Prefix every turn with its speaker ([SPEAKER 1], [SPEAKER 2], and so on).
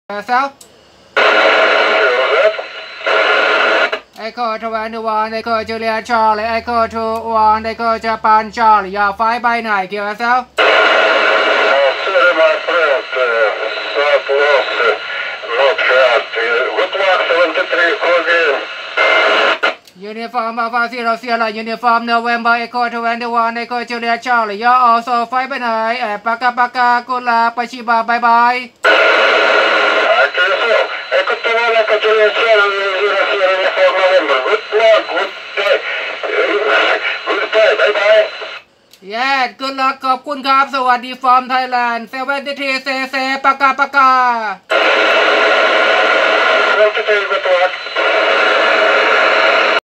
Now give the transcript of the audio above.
[SPEAKER 1] Yourself? Echo 21, Echo Juliet Charlie, Echo 21, Echo Japan Charlie. You're 5 by 9. Give yourself.
[SPEAKER 2] Sorry, my friend. South lost. Not fast. Good luck, 73. Call again.
[SPEAKER 1] Uniform Alpha Zero Sierra, Uniform November, Echo 21, Echo Juliet Charlie. You're also 5 by 9. Paka Paka, good luck, Pachiba, bye bye.
[SPEAKER 2] Echo 21, Echo Juliet Charlie, Uniform November. Good luck, good day. Goodbye, bye bye.
[SPEAKER 1] Yeah, good luck ขอบคุณครับสวัสดี from Thailand 73 เซปากา
[SPEAKER 2] 73, good luck.